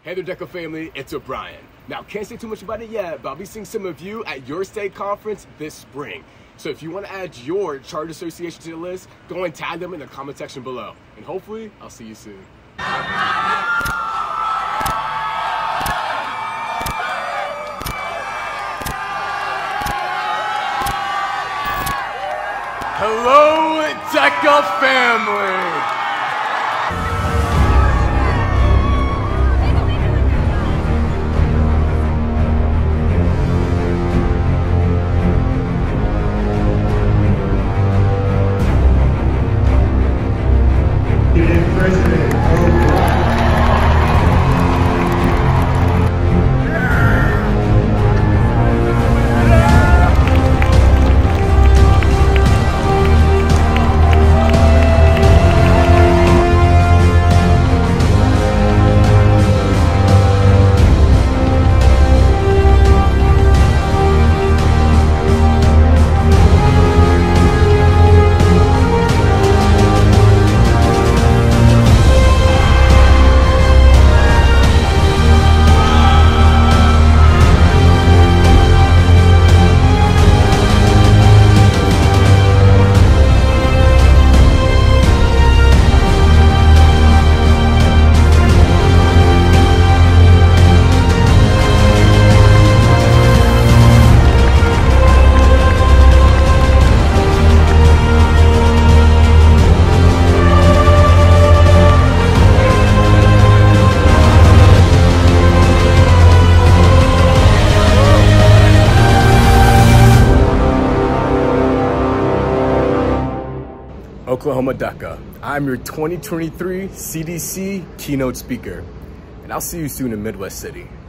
Hey there, DECA family, it's O'Brien. Now, can't say too much about it yet, but I'll be seeing some of you at your state conference this spring. So if you want to add your charter association to the list, go and tag them in the comment section below. And hopefully, I'll see you soon. Hello, DECA family! President O'Brien. Oklahoma DECA. I'm your 2023 CDC Keynote speaker, and I'll see you soon in Midwest City.